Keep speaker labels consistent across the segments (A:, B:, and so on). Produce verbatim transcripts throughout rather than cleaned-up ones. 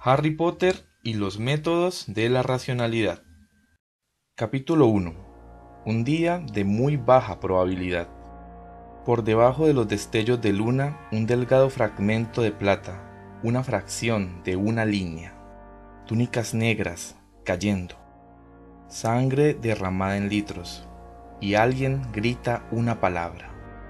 A: Harry Potter y los métodos de la racionalidad. Capítulo uno. Un día de muy baja probabilidad. Por debajo de los destellos de luna, un delgado fragmento de plata, una fracción de una línea. Túnicas negras cayendo. Sangre derramada en litros. Y alguien grita una palabra.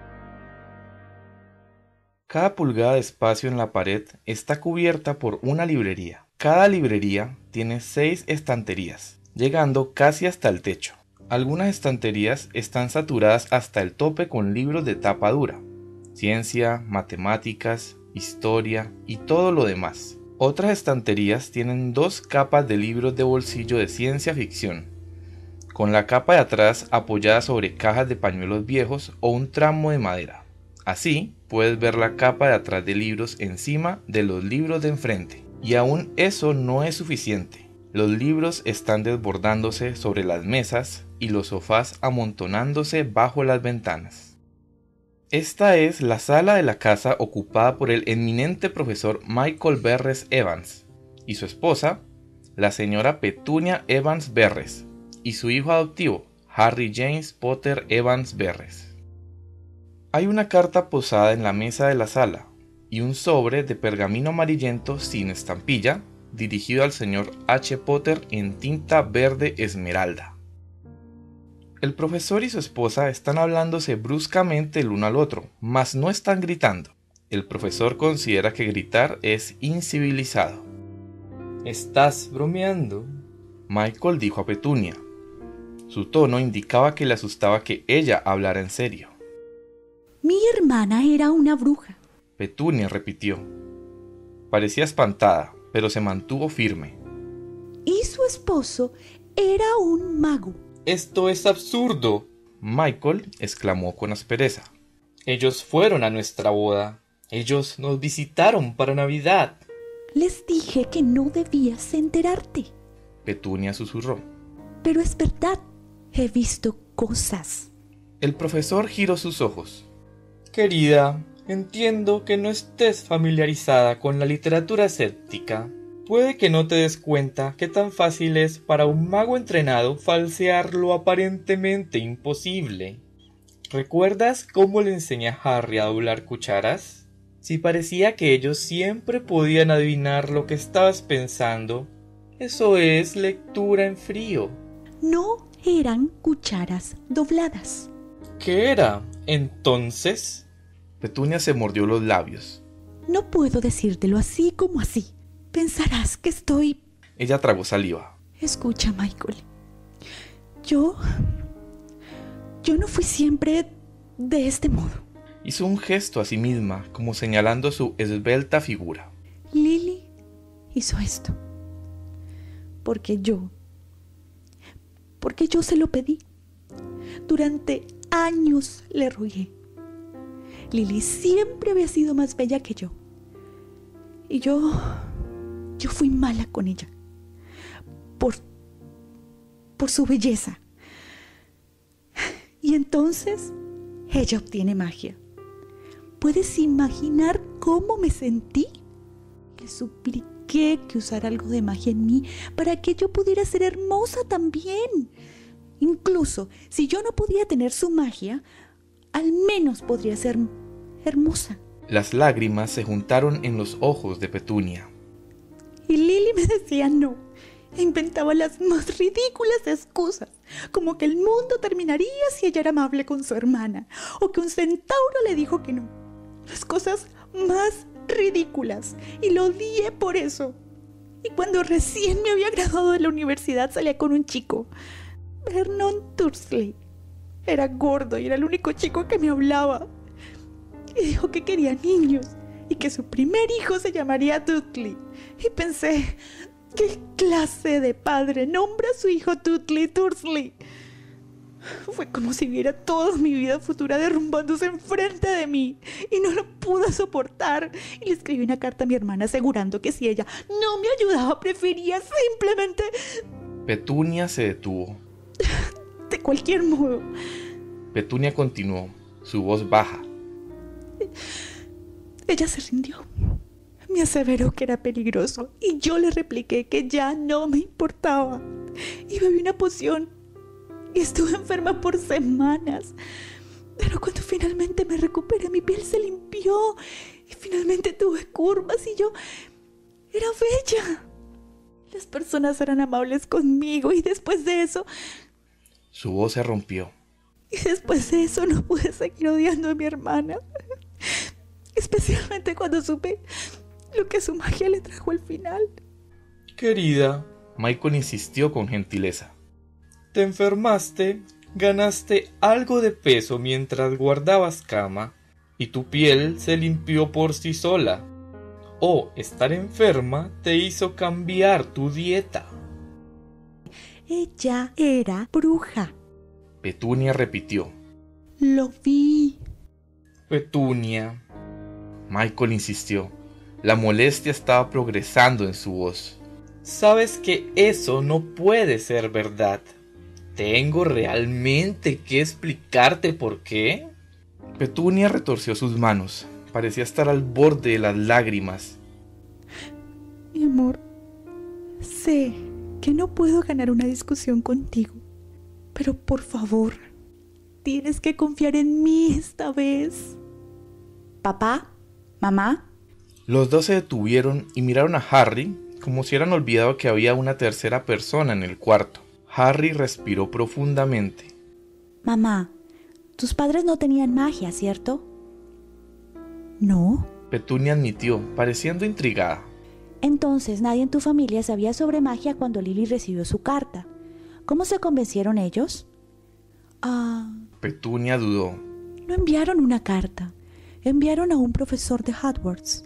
A: Cada pulgada de espacio en la pared está cubierta por una librería. Cada librería tiene seis estanterías, llegando casi hasta el techo. Algunas estanterías están saturadas hasta el tope con libros de tapa dura, ciencia, matemáticas, historia y todo lo demás. Otras estanterías tienen dos capas de libros de bolsillo de ciencia ficción, con la capa de atrás apoyada sobre cajas de pañuelos viejos o un tramo de madera. Así, puedes ver la capa de atrás de libros encima de los libros de enfrente. Y aún eso no es suficiente. Los libros están desbordándose sobre las mesas y los sofás amontonándose bajo las ventanas. Esta es la sala de la casa ocupada por el eminente profesor Michael Berres Evans y su esposa, la señora Petunia Evans Berres, y su hijo adoptivo, Harry James Potter Evans Berres. Hay una carta posada en la mesa de la sala y un sobre de pergamino amarillento sin estampilla dirigido al señor H. Potter en tinta verde esmeralda. El profesor y su esposa están hablándose bruscamente el uno al otro, mas no están gritando. El profesor considera que gritar es incivilizado.
B: ¿Estás bromeando?,
A: Michael dijo a Petunia. Su tono indicaba que le asustaba que ella hablara en serio.
C: Mi hermana era una bruja,
A: Petunia repitió. Parecía espantada, pero se mantuvo firme.
C: Y su esposo era un mago.
B: ¡Esto es absurdo!,
A: Michael exclamó con aspereza.
B: Ellos fueron a nuestra boda. Ellos nos visitaron para Navidad.
C: Les dije que no debías enterarte.
A: Petunia susurró.
C: Pero es verdad, he visto cosas.
A: El profesor giró sus ojos.
B: Querida, entiendo que no estés familiarizada con la literatura escéptica. Puede que no te des cuenta que tan fácil es para un mago entrenado falsear lo aparentemente imposible. ¿Recuerdas cómo le enseñé a Harry a doblar cucharas? Si parecía que ellos siempre podían adivinar lo que estabas pensando, eso es lectura en frío.
C: No eran cucharas dobladas.
B: ¿Qué era, entonces?
A: Petunia se mordió los labios.
C: No puedo decírtelo así como así. Pensarás que estoy...
A: Ella tragó saliva.
C: Escucha, Michael. Yo... Yo no fui siempre de este modo.
A: Hizo un gesto a sí misma, como señalando su esbelta figura.
C: Lily hizo esto. Porque yo... Porque yo se lo pedí. Durante años le rogué. Lily siempre había sido más bella que yo. Y yo... Yo fui mala con ella. Por... Por su belleza. Y entonces, ella obtiene magia. ¿Puedes imaginar cómo me sentí? Le supliqué que usara algo de magia en mí para que yo pudiera ser hermosa también. Incluso, si yo no podía tener su magia, al menos podría ser hermosa.
A: Las lágrimas se juntaron en los ojos de Petunia.
C: Y Lily me decía no. E inventaba las más ridículas excusas, como que el mundo terminaría si ella era amable con su hermana, o que un centauro le dijo que no. Las cosas más ridículas, y lo odié por eso. Y cuando recién me había graduado de la universidad salía con un chico, Vernon Dursley. Era gordo y era el único chico que me hablaba. Y dijo que quería niños y que su primer hijo se llamaría Dudley. Y pensé, ¿qué clase de padre nombra a su hijo Dudley Dursley? Fue como si viera toda mi vida futura derrumbándose enfrente de mí y no lo pude soportar. Y le escribí una carta a mi hermana asegurando que si ella no me ayudaba, prefería simplemente...
A: Petunia se detuvo.
C: De cualquier modo.
A: Petunia continuó, su voz baja.
C: Ella se rindió. Me aseveró que era peligroso y yo le repliqué que ya no me importaba. Y bebí una poción y estuve enferma por semanas. Pero cuando finalmente me recuperé, mi piel se limpió y finalmente tuve curvas y yo era bella. Las personas eran amables conmigo y después de eso...
A: Su voz se rompió.
C: Y después de eso no pude seguir odiando a mi hermana. Especialmente cuando supe lo que su magia le trajo al final.
B: Querida,
A: Michael insistió con gentileza.
B: te enfermaste, ganaste algo de peso mientras guardabas cama y tu piel se limpió por sí sola. O estar enferma te hizo cambiar tu dieta.
C: Ella era bruja.
A: Petunia repitió.
C: Lo vi.
B: Petunia.
A: Michael insistió. La molestia estaba progresando en su voz.
B: Sabes que eso no puede ser verdad. ¿Tengo realmente que explicarte por qué?
A: Petunia retorció sus manos. Parecía estar al borde de las lágrimas.
C: Mi amor, sé que no puedo ganar una discusión contigo, pero por favor, tienes que confiar en mí esta vez. Papá, mamá.
A: Los dos se detuvieron y miraron a Harry como si hubieran olvidado que había una tercera persona en el cuarto. Harry respiró profundamente.
C: Mamá, tus padres no tenían magia, ¿cierto? No.
A: Petunia admitió, pareciendo intrigada.
C: Entonces nadie en tu familia sabía sobre magia cuando Lily recibió su carta. ¿Cómo se convencieron ellos? Ah...
A: Petunia dudó.
C: No enviaron una carta. Enviaron a un profesor de Hogwarts.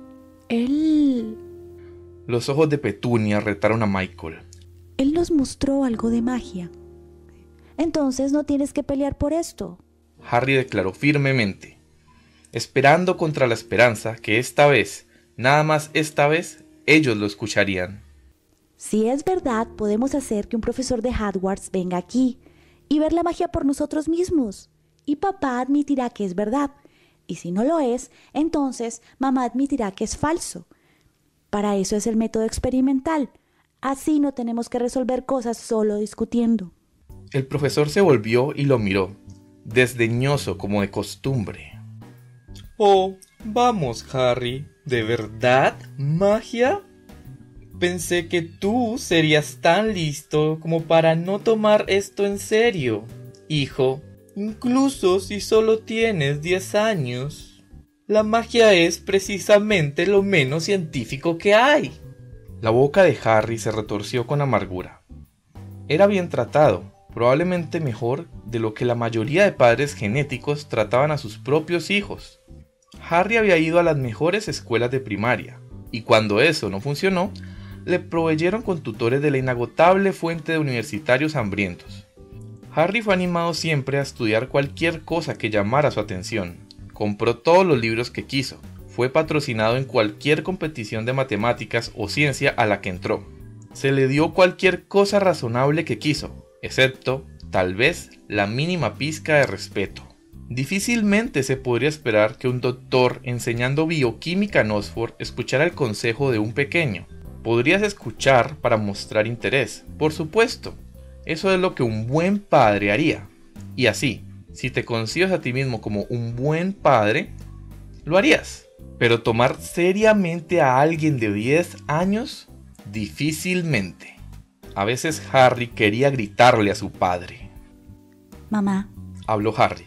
C: Él...
A: Los ojos de Petunia retaron a Michael.
C: Él nos mostró algo de magia. Entonces no tienes que pelear por esto.
A: Harry declaró firmemente, esperando contra la esperanza que esta vez, nada más esta vez, ellos lo escucharían.
C: Si es verdad, podemos hacer que un profesor de Hogwarts venga aquí y ver la magia por nosotros mismos. Y papá admitirá que es verdad. Y si no lo es, entonces mamá admitirá que es falso. Para eso es el método experimental. Así no tenemos que resolver cosas solo discutiendo.
A: El profesor se volvió y lo miró, desdeñoso como de costumbre.
B: Oh, vamos, Harry. ¿De verdad? ¿Magia? Pensé que tú serías tan listo como para no tomar esto en serio, hijo. Incluso si solo tienes diez años. La magia es precisamente lo menos científico que hay.
A: La boca de Harry se retorció con amargura. Era bien tratado, probablemente mejor de lo que la mayoría de padres genéticos trataban a sus propios hijos. Harry había ido a las mejores escuelas de primaria, y cuando eso no funcionó, le proveyeron con tutores de la inagotable fuente de universitarios hambrientos. Harry fue animado siempre a estudiar cualquier cosa que llamara su atención. Compró todos los libros que quiso. Fue patrocinado en cualquier competición de matemáticas o ciencia a la que entró. Se le dio cualquier cosa razonable que quiso, excepto, tal vez, la mínima pizca de respeto. Difícilmente se podría esperar que un doctor enseñando bioquímica en Oxford escuchara el consejo de un pequeño. Podrías escuchar para mostrar interés, por supuesto. Eso es lo que un buen padre haría. Y así, si te concibes a ti mismo como un buen padre, lo harías. Pero tomar seriamente a alguien de diez años, difícilmente. A veces Harry quería gritarle a su padre.
C: Mamá,
A: habló Harry.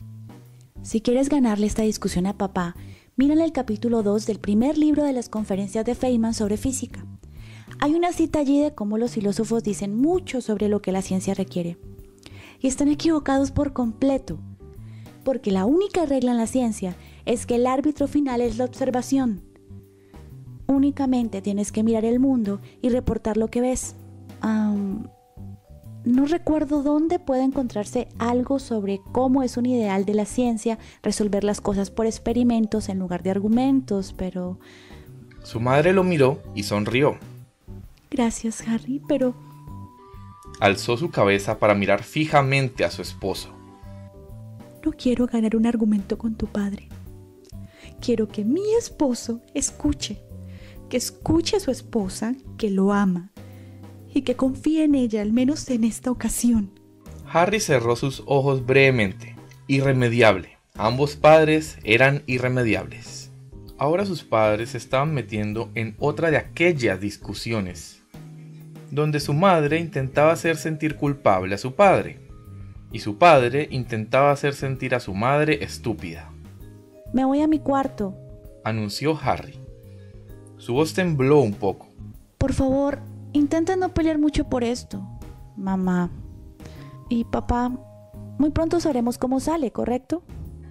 C: Si quieres ganarle esta discusión a papá, mírale el capítulo dos del primer libro de las conferencias de Feynman sobre física. Hay una cita allí de cómo los filósofos dicen mucho sobre lo que la ciencia requiere. Y están equivocados por completo, porque la única regla en la ciencia es que el árbitro final es la observación. Únicamente tienes que mirar el mundo y reportar lo que ves. Um, no recuerdo dónde puede encontrarse algo sobre cómo es un ideal de la ciencia resolver las cosas por experimentos en lugar de argumentos, pero...
A: Su madre lo miró y sonrió.
C: Gracias, Harry, pero...
A: Alzó su cabeza para mirar fijamente a su esposo.
C: No quiero ganar un argumento con tu padre. quiero que mi esposo escuche, que escuche a su esposa, que lo ama y que confíe en ella, al menos en esta ocasión.
A: Harry cerró sus ojos brevemente. Irremediable. Ambos padres eran irremediables. Ahora sus padres se estaban metiendo en otra de aquellas discusiones, donde su madre intentaba hacer sentir culpable a su padre, y su padre intentaba hacer sentir a su madre estúpida.
D: Me voy a mi cuarto,
A: anunció Harry. Su voz tembló un poco.
D: Por favor, intenta no pelear mucho por esto, mamá. Y papá, muy pronto sabremos cómo sale, ¿correcto?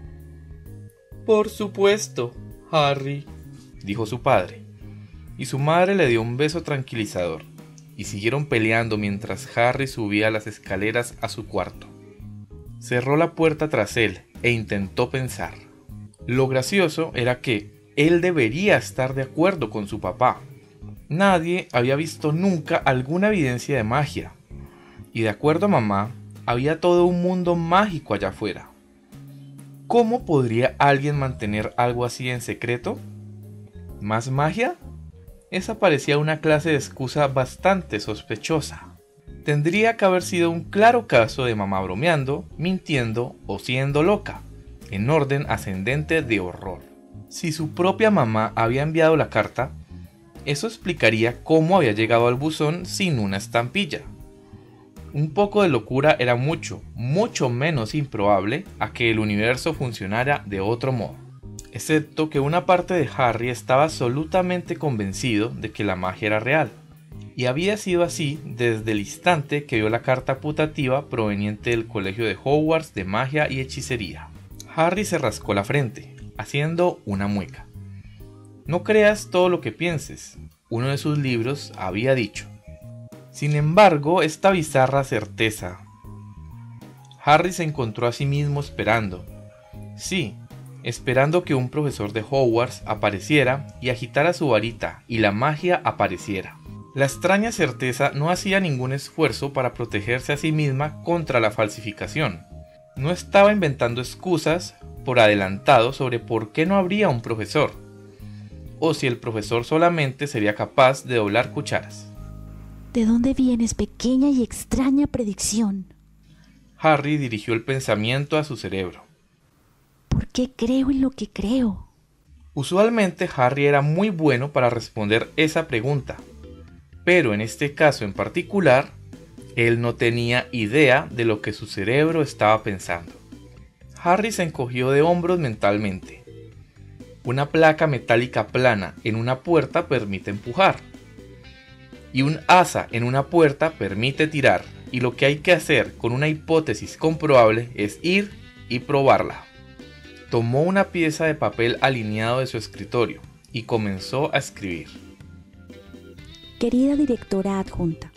B: Por supuesto, Harry,
A: dijo su padre, y su madre le dio un beso tranquilizador, y siguieron peleando mientras Harry subía las escaleras a su cuarto. Cerró la puerta tras él e intentó pensar. Lo gracioso era que él debería estar de acuerdo con su papá. Nadie había visto nunca alguna evidencia de magia, y de acuerdo a mamá, había todo un mundo mágico allá afuera. ¿Cómo podría alguien mantener algo así en secreto? ¿Más magia? Esa parecía una clase de excusa bastante sospechosa. Tendría que haber sido un claro caso de mamá bromeando, mintiendo o siendo loca, en orden ascendente de horror. Si su propia mamá había enviado la carta, eso explicaría cómo había llegado al buzón sin una estampilla. Un poco de locura era mucho, mucho menos improbable a que el universo funcionara de otro modo. Excepto que una parte de Harry estaba absolutamente convencido de que la magia era real, y había sido así desde el instante que vio la carta putativa proveniente del colegio de Hogwarts de magia y hechicería. Harry se rascó la frente, haciendo una mueca. No creas todo lo que pienses, uno de sus libros había dicho. Sin embargo, esta bizarra certeza. Harry se encontró a sí mismo esperando. Sí, esperando que un profesor de Hogwarts apareciera y agitara su varita y la magia apareciera. La extraña certeza no hacía ningún esfuerzo para protegerse a sí misma contra la falsificación. No estaba inventando excusas por adelantado sobre por qué no habría un profesor, o si el profesor solamente sería capaz de doblar cucharas.
D: ¿De dónde vienes, pequeña y extraña predicción?
A: Harry dirigió el pensamiento a su cerebro.
D: ¿Por qué creo en lo que creo?
A: Usualmente Harry era muy bueno para responder esa pregunta, pero en este caso en particular, él no tenía idea de lo que su cerebro estaba pensando. Harry se encogió de hombros mentalmente. Una placa metálica plana en una puerta permite empujar, y un asa en una puerta permite tirar, y lo que hay que hacer con una hipótesis comprobable es ir y probarla. Tomó una pieza de papel alineado de su escritorio y comenzó a escribir.
D: Querida directora adjunta.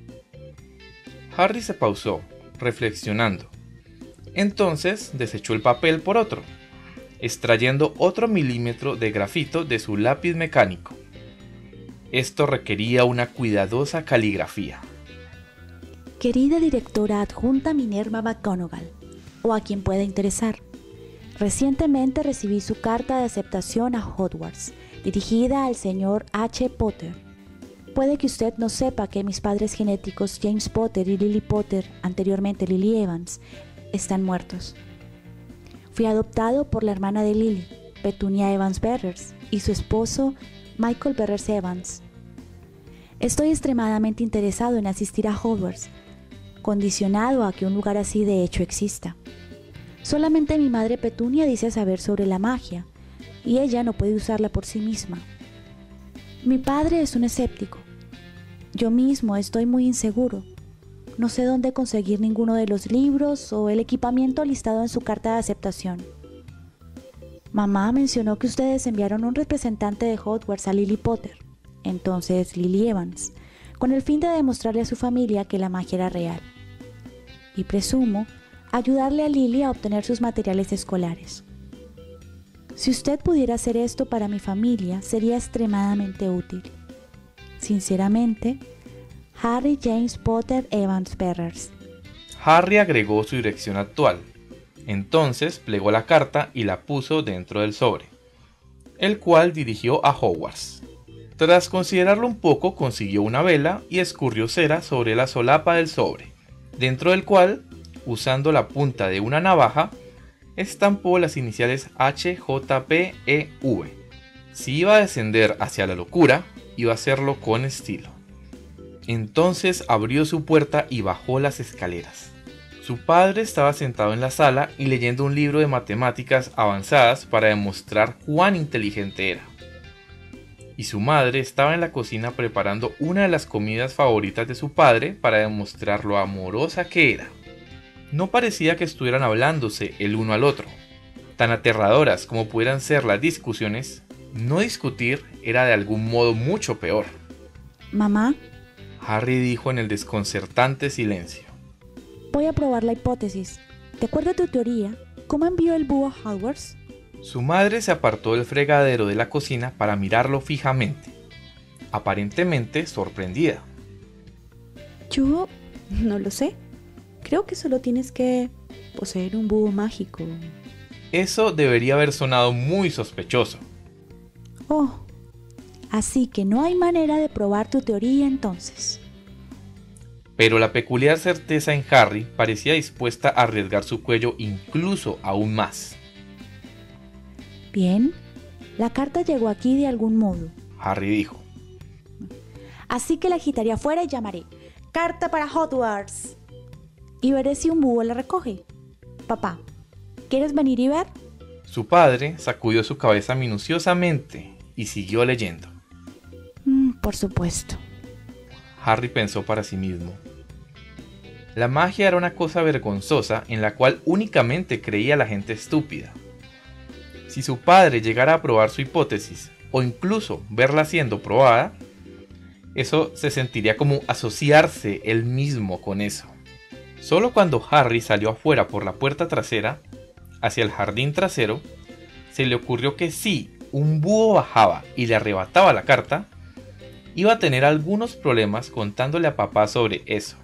A: Harry se pausó, reflexionando. Entonces desechó el papel por otro, extrayendo otro milímetro de grafito de su lápiz mecánico. Esto requería una cuidadosa caligrafía.
D: Querida directora adjunta Minerva McGonagall, o a quien pueda interesar. Recientemente recibí su carta de aceptación a Hogwarts, dirigida al señor H. Potter. Puede que usted no sepa que mis padres genéticos James Potter y Lily Potter, anteriormente Lily Evans, están muertos. Fui adoptado por la hermana de Lily, Petunia Evans Ferrers, y su esposo Michael Ferrers Evans. Estoy extremadamente interesado en asistir a Hogwarts, condicionado a que un lugar así de hecho exista. Solamente mi madre Petunia dice saber sobre la magia, y ella no puede usarla por sí misma. Mi padre es un escéptico. Yo mismo estoy muy inseguro. No sé dónde conseguir ninguno de los libros o el equipamiento listado en su carta de aceptación. Mamá mencionó que ustedes enviaron un representante de Hogwarts a Lily Potter, entonces Lily Evans, con el fin de demostrarle a su familia que la magia era real. Y presumo, ayudarle a Lily a obtener sus materiales escolares. Si usted pudiera hacer esto para mi familia, sería extremadamente útil. Sinceramente, Harry James Potter Evans Ferrers.
A: Harry agregó su dirección actual. Entonces plegó la carta y la puso dentro del sobre. el cual dirigió a Hogwarts. Tras considerarlo un poco, consiguió una vela y escurrió cera sobre la solapa del sobre, dentro del cual, usando la punta de una navaja, estampó las iniciales H J P E V. Si iba a descender hacia la locura, iba a hacerlo con estilo. Entonces abrió su puerta y bajó las escaleras. Su padre estaba sentado en la sala y leyendo un libro de matemáticas avanzadas para demostrar cuán inteligente era. Y su madre estaba en la cocina preparando una de las comidas favoritas de su padre para demostrar lo amorosa que era. No parecía que estuvieran hablándose el uno al otro. Tan aterradoras como pudieran ser las discusiones, no discutir era de algún modo mucho peor.
D: Mamá,
A: Harry dijo en el desconcertante silencio.
D: voy a probar la hipótesis. De acuerdo a tu teoría, ¿cómo envió el búho a Hogwarts?
A: Su madre se apartó del fregadero de la cocina para mirarlo fijamente, aparentemente sorprendida.
D: Yo no lo sé. Creo que solo tienes que poseer un búho mágico.
A: Eso debería haber sonado muy sospechoso.
D: Oh, así que no hay manera de probar tu teoría entonces.
A: Pero la peculiar certeza en Harry parecía dispuesta a arriesgar su cuello incluso aún más.
D: Bien, la carta llegó aquí de algún modo.
A: Harry dijo.
D: Así que la agitaré afuera y llamaré Carta para Hogwarts. Y veré si un búho la recoge. Papá, ¿quieres venir y ver?
A: Su padre sacudió su cabeza minuciosamente y siguió leyendo.
D: Mm, por supuesto.
A: Harry pensó para sí mismo. La magia era una cosa vergonzosa en la cual únicamente creía la gente estúpida. Si su padre llegara a probar su hipótesis, o incluso verla siendo probada, eso se sentiría como asociarse él mismo con eso. Solo cuando Harry salió afuera por la puerta trasera, hacia el jardín trasero, se le ocurrió que si un búho bajaba y le arrebataba la carta, iba a tener algunos problemas contándole a papá sobre eso.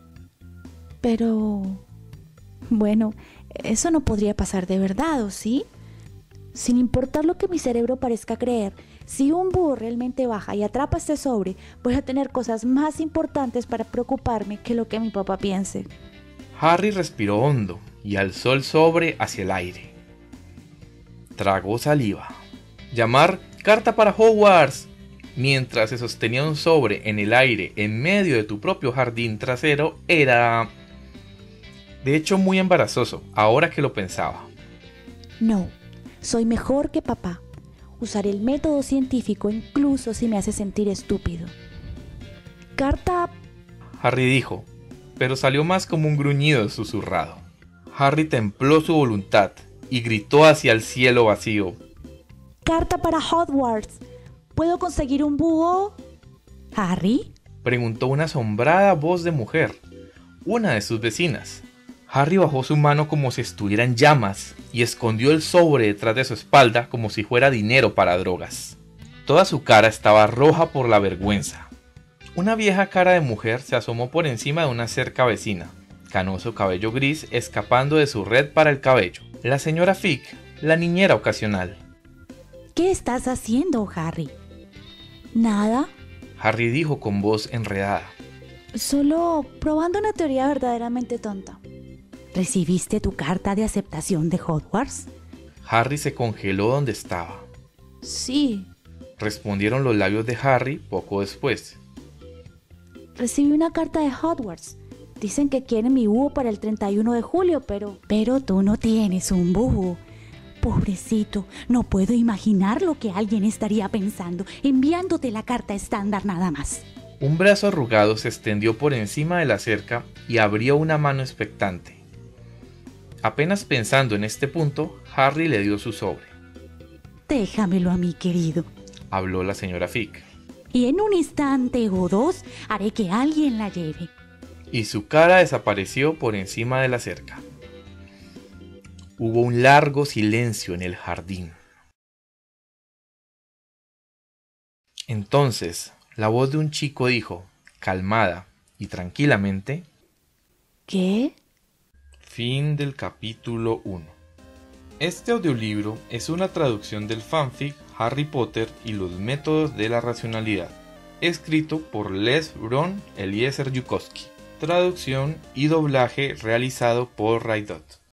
D: Pero... bueno, eso no podría pasar de verdad, ¿o sí? Sin importar lo que mi cerebro parezca creer, si un búho realmente baja y atrapa este sobre, voy a tener cosas más importantes para preocuparme que lo que mi papá piense.
A: Harry respiró hondo y alzó el sobre hacia el aire. Tragó saliva. Llamar Carta para Hogwarts mientras se sostenía un sobre en el aire en medio de tu propio jardín trasero era, de hecho, muy embarazoso, ahora que lo pensaba.
D: No, soy mejor que papá. Usaré el método científico incluso si me hace sentir estúpido. Carta...
A: Harry dijo, pero salió más como un gruñido susurrado. Harry templó su voluntad y gritó hacia el cielo vacío.
D: Carta para Hogwarts. ¿Puedo conseguir un búho? ¿Harry?
A: Preguntó una asombrada voz de mujer, una de sus vecinas. Harry bajó su mano como si estuviera en llamas y escondió el sobre detrás de su espalda como si fuera dinero para drogas. Toda su cara estaba roja por la vergüenza. Una vieja cara de mujer se asomó por encima de una cerca vecina, canoso cabello gris escapando de su red para el cabello. La señora Fig, la niñera ocasional.
D: ¿Qué estás haciendo, Harry? Nada.
A: Harry dijo con voz enredada.
D: Solo probando una teoría verdaderamente tonta. ¿Recibiste tu carta de aceptación de Hogwarts?
A: Harry se congeló donde estaba.
D: Sí.
A: Respondieron los labios de Harry poco después.
D: Recibí una carta de Hogwarts. Dicen que quieren mi búho para el treinta y uno de julio, pero... Pero tú no tienes un búho. Pobrecito, no puedo imaginar lo que alguien estaría pensando enviándote la carta estándar nada más.
A: Un brazo arrugado se extendió por encima de la cerca y abrió una mano expectante. Apenas pensando en este punto, Harry le dio su sobre.
D: Déjamelo a mí, querido,
A: habló la señora Fig.
D: Y en un instante o dos haré que alguien la lleve.
A: Y su cara desapareció por encima de la cerca. Hubo un largo silencio en el jardín. Entonces, la voz de un chico dijo, calmada y tranquilamente:
D: ¿Qué?
A: Fin del capítulo uno. Este audiolibro es una traducción del fanfic Harry Potter y los métodos de la racionalidad, escrito por Les Brown Eliezer Yudkowsky, traducción y doblaje realizado por Raidot.